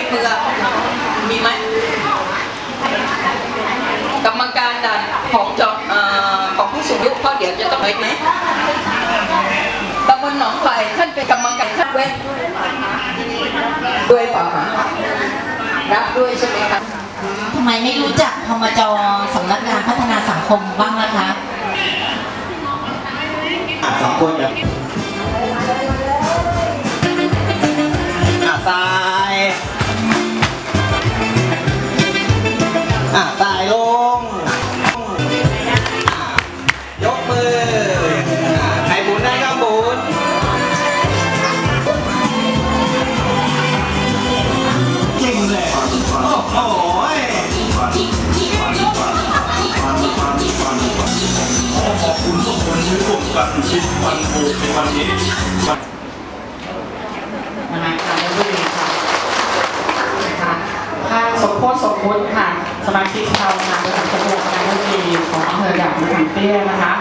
เมืองมีไหมกรรมการด่านของของผู้สูงอายุเพราะเดี๋ยวจะต้องไปไหมตำบลหนองไผ่ท่านเป็นกรรมการท่านเว้นด้วยเปล่ารับด้วยใช่ไหมคะทำไมไม่รู้จักพมจ.สำนักงานพัฒนาสังคมบ้างนะคะสองคนแบบตายตายลงยกมือใครหมุนได้ก็หมุนเก่งเลยโอ้โหขอบคุณทุกคนที่ร่วมกันคิดวันโูในวันนี้มานานค่ะแล้วก็ดีค่ะทางสมโพธิสมมุติค่ะสมาชิกชาวนาประจำจังหวัดนนทบุรีของอำเภอด่านมะขามเตี้ยนะคะ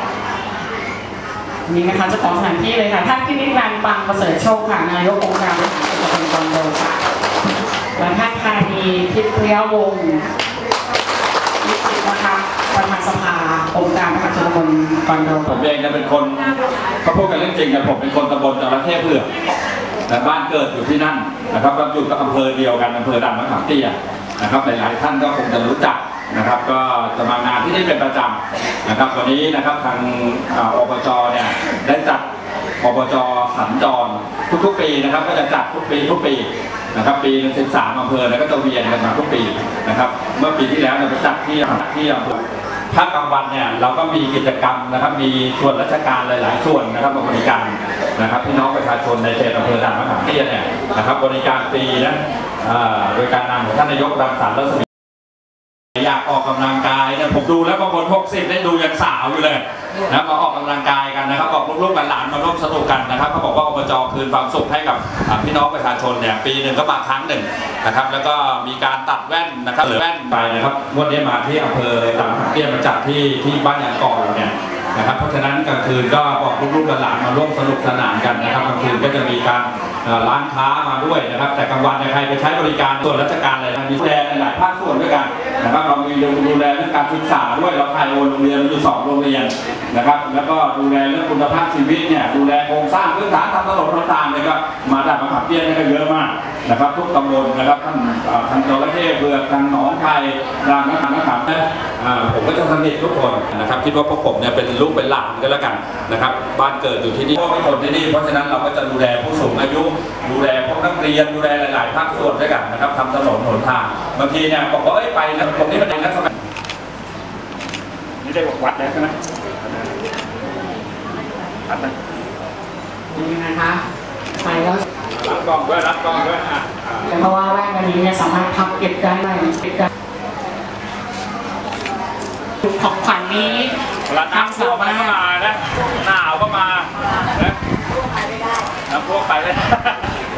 นี่นะคะเจ้าของสถานที่เลยค่ะท่านพินิจนันท์ปังประเสริฐโชคค่ะนายกองค์การบริหารส่วนตำบลโดค่ะและท่านธานีทิพย์วงศ์นิสิตนะคะประธานสภาองค์การบริหารส่วนตำบลกอนโดผมเองจะเป็นคนเขาพูดกันเรื่องจริงนะผมเป็นคนตำบลจระเข้เผือกแต่บ้านเกิดอยู่ที่นั่นนะครับก็อยู่กับอำเภอเดียวกันอำเภอด่านมะขามเตี้ยนะครับหลายๆท่านก็คงจะรู้จักนะครับก็จะมางานที่นี่เป็นประจำนะครับวันนี้นะครับทางอบจเนี่ยได้จัดอบจสัญจรทุกๆปีนะครับก็จะจัดทุกปีนะครับปีนึง13อำเภอแล้วก็จะเวียนกันมาทุกปีนะครับเมื่อปีที่แล้วเราไปจัดที่อำเภอภาคกลางวันเนี่ยเราก็มีกิจกรรมนะครับมีส่วนราชการหลายๆส่วนนะครับมาบริการนะครับพี่น้องประชาชนในเขตอำเภอด่านมะขามเตี้ยเนี่ยนะครับบริการฟรีนะโดยการนำของท่านนายกรังสรรค์รัศมีอยากออกกำลังกายเนี่ยผมดูแล้วบางคน60ได้ดูยังสาวอยู่เลยนะมาออกกำลังกายกันนะครับบอกลูกๆหลานมาร่วมสนุกกันนะครับเขาบอกว่าอบจ.คืนความสุขให้กับพี่น้องประชาชนเนี่ยปีหนึ่งก็มาครั้งหนึ่งนะครับแล้วก็มีการตัดแว่นนะครับหรือแว่นไปนะครับวันนี้มาที่อำเภอด่านมะขามเตี้ยมาจัดที่บ้านยางกอกเนี่ยนะครับเพราะฉะนั้นกลางคืนก็บอกลูกๆหลานมาร่วมสนุกสนานกันนะครับกลางคืนก็จะมีการร้านค้ามาด้วยนะครับแต่กลางวันใครไปใช้บริการส่วนราชการอะไรมีดูแลหลายภาคส่วนด้วยกันนะครับเรามีดูแลเรื่องการศึกษาด้วยเราไทยโอนโรงเรียนอยู่2โรงเรียนนะครับแล้วก็ดูแลเรื่องคุณภาพชีวิตเนี่ยดูแลโครงสร้างพื้นฐานทำถนนต่างๆเนี่ยก็มาด่านมะขามเตี้ยนี่ก็เยอะมากนะครับทุกตำบลนะครับทางจระเข้เผือกทางหนองไผ่ด่านมะขามผมก็จะสนิททุกคนนะครับคิดว่าพวกผมเนี่ยเป็นลูกเป็นหลานกันแล้วกันนะครับบ้านเกิดอยู่ที่นี่พ่อเป็นคนที่นี่เพราะฉะนั้นเราก็จะดูแลผู้สูงอายุดูแลพวกนักเรียนดูแลหลายๆภาคส่วนด้วยกันนะครับทำถนนหนทางบางทีเนี่ยบอกว่าไปนะตรงนี้มันเองนะสมัยนี่ได้วัดแล้วใช่ไหมวัดนะนี่นะคะไปแล้วรับกล้องด้วยเพราะว่าแว่นอันนี้เนี่ยสามารถพับเก็บได้ของขวัญนี้น้ำท่วมก็มานะหนาวก็มานะน้ำท่วมไปเลย